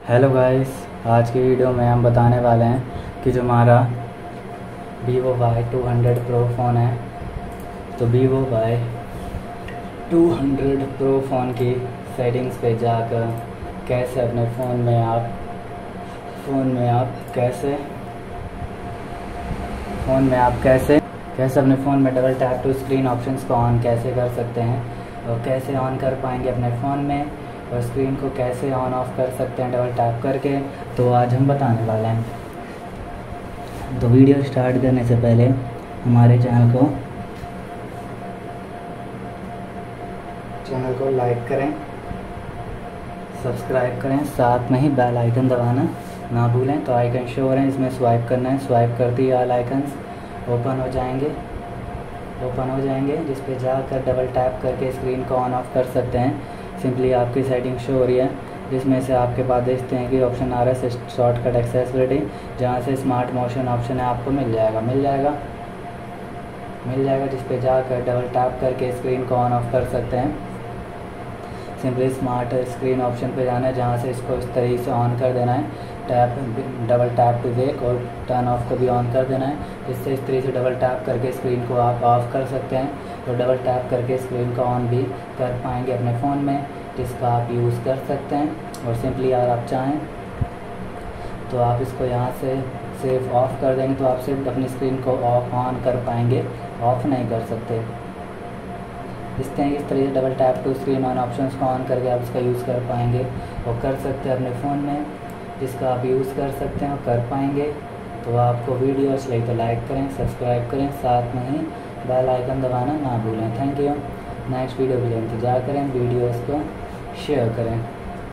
Hello guys, आज की video में हम बताने वाले हैं कि जो हमारा Vivo Y200 Pro फ़ोन है, तो Vivo Y200 Pro फ़ोन की सेटिंग्स पे जाकर कैसे अपने फ़ोन में आप कैसे अपने फ़ोन में double tap to screen options को ऑन कैसे कर सकते हैं और कैसे ऑन कर पाएंगे अपने फ़ोन में, और स्क्रीन को कैसे ऑन ऑफ कर सकते हैं डबल टैप करके, तो आज हम बताने वाले हैं। तो वीडियो स्टार्ट करने से पहले हमारे चैनल को लाइक करें, सब्सक्राइब करें, साथ में ही बेल आइकन दबाना ना भूलें। तो आइकन शो हो रहे हैं, इसमें स्वाइप करना है। स्वाइप करते ही ऑल आइकन्स ओपन हो जाएंगे जिस पे जाकर डबल टैप करके स्क्रीन को ऑन ऑफ कर सकते हैं। सिंपली आपकी सेटिंग शो हो रही है, जिसमें से आपके पास देखते हैं कि ऑप्शन आ रहा है शॉर्टकट एक्सेसिबिलिटी, जहाँ से स्मार्ट मोशन ऑप्शन है आपको मिल जाएगा जिस पे जाकर डबल टैप करके स्क्रीन को ऑन ऑफ कर सकते हैं। सिंपली स्मार्ट स्क्रीन ऑप्शन पे जाना है, जहाँ से इसको इस तरीके से ऑन कर देना है, डबल टैप टू वेक, और टर्न ऑफ को भी ऑन कर देना है, जिससे इस तरीके से डबल टैप करके स्क्रीन को आप ऑफ कर सकते हैं। तो डबल टैप करके स्क्रीन को ऑन भी कर पाएंगे अपने फ़ोन में, जिसका आप यूज़ कर सकते हैं। और सिंपली अगर आप चाहें तो आप इसको यहाँ से सिर्फ ऑफ़ कर देंगे, तो आप सिर्फ अपनी स्क्रीन को ऑन कर पाएंगे, ऑफ़ नहीं कर सकते। इस तरीके से double tap to screen on options को ऑन करके आप इसका यूज़ कर पाएंगे और कर सकते हैं अपने फ़ोन में, जिसका आप यूज़ कर सकते हैं और कर पाएंगे। तो आपको वीडियो अच्छी लगी तो लाइक करें, सब्सक्राइब करें, साथ में ही बेल आइकन दबाना ना भूलें। Thank you. नेक्स्ट वीडियो के लिए इंतज़ार करें, वीडियोज़ को शेयर करें।